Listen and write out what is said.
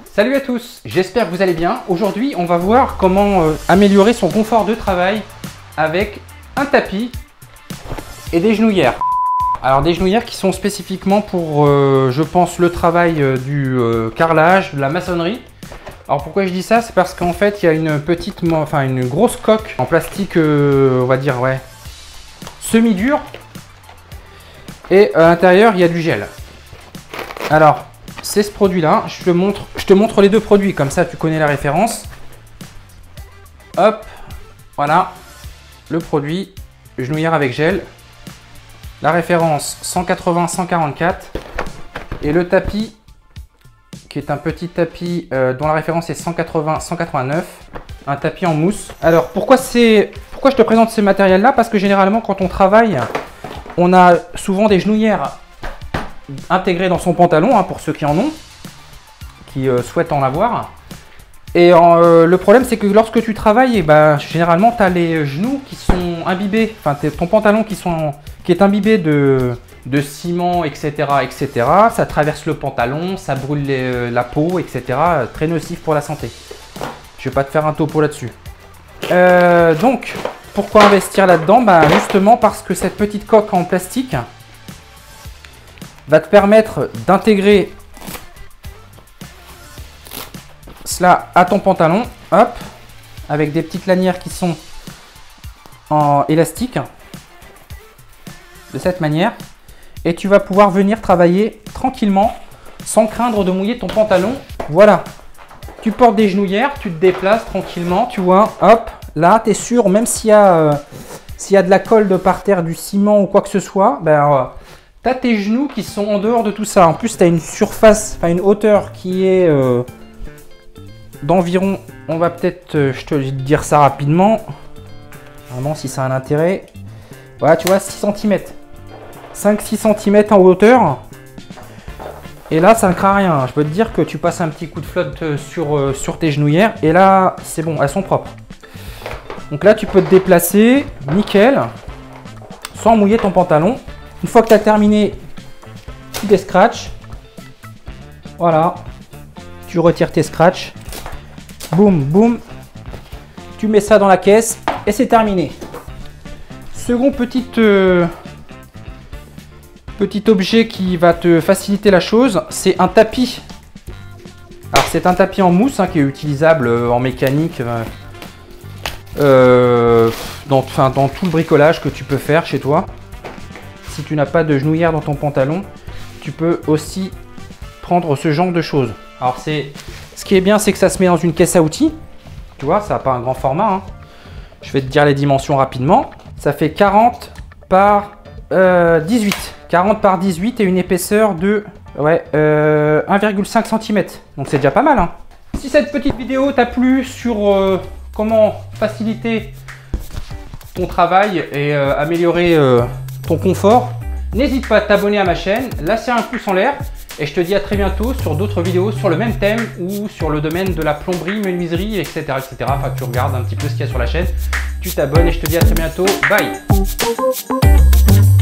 Salut à tous, j'espère que vous allez bien. Aujourd'hui, on va voir comment améliorer son confort de travail avec un tapis et des genouillères. Alors des genouillères qui sont spécifiquement pour, je pense, le travail du carrelage, de la maçonnerie. Alors pourquoi je dis ça? C'est parce qu'en fait, il y a une grosse coque en plastique, on va dire, ouais, semi-dur. Et à l'intérieur, il y a du gel. Alors, c'est ce produit-là. Je te montre les deux produits, comme ça tu connais la référence. Hop, voilà, le produit genouillère avec gel. La référence 180-144 et le tapis qui est un petit tapis dont la référence est 180-189, un tapis en mousse. Alors pourquoi je te présente ces matériels là? Parce que généralement quand on travaille, on a souvent des genouillères intégrées dans son pantalon, hein, pour ceux qui en ont, qui souhaitent en avoir. Et le problème c'est que lorsque tu travailles, généralement tu as les genoux qui sont imbibés, enfin ton pantalon qui est imbibé de ciment, etc., etc. Ça traverse le pantalon, ça brûle la peau, etc. Très nocif pour la santé. Je vais pas te faire un topo là-dessus. Donc, pourquoi investir là-dedans? Justement parce que cette petite coque en plastique va te permettre d'intégrer cela à ton pantalon, hop, avec des petites lanières qui sont en élastique, de cette manière, et tu vas pouvoir venir travailler tranquillement sans craindre de mouiller ton pantalon. Voilà, tu portes des genouillères, tu te déplaces tranquillement, tu vois, hop, là tu es sûr, même s'il y a de la colle de par terre, du ciment ou quoi que ce soit, tu as tes genoux qui sont en dehors de tout ça. En plus tu as une surface, enfin une hauteur qui est d'environ, on va peut-être, je te dire ça rapidement, vraiment si ça a un intérêt, voilà, tu vois, 6 cm. 5-6 cm en hauteur. Et là, ça ne craint rien. Je peux te dire que tu passes un petit coup de flotte sur tes genouillères. Et là, c'est bon, elles sont propres. Donc là, tu peux te déplacer, nickel, sans mouiller ton pantalon. Une fois que tu as terminé, tu descratches. Voilà. Tu retires tes scratchs. Boum, boum. Tu mets ça dans la caisse et c'est terminé. Second petit objet qui va te faciliter la chose, c'est un tapis. Alors c'est un tapis en mousse, hein, qui est utilisable en mécanique, dans tout le bricolage que tu peux faire chez toi. Si tu n'as pas de genouillère dans ton pantalon, tu peux aussi prendre ce genre de choses. Alors ce qui est bien, c'est que ça se met dans une caisse à outils. Tu vois, ça n'a pas un grand format, hein. Je vais te dire les dimensions rapidement. Ça fait 40 par 18. 40 par 18 et une épaisseur de 1,5 cm. Donc c'est déjà pas mal, hein. Si cette petite vidéo t'a plu sur comment faciliter ton travail et améliorer ton confort, n'hésite pas à t'abonner à ma chaîne, lâcher un pouce en l'air et je te dis à très bientôt sur d'autres vidéos sur le même thème ou sur le domaine de la plomberie, menuiserie, etc. Enfin, tu regardes un petit peu ce qu'il y a sur la chaîne, tu t'abonnes et je te dis à très bientôt. Bye!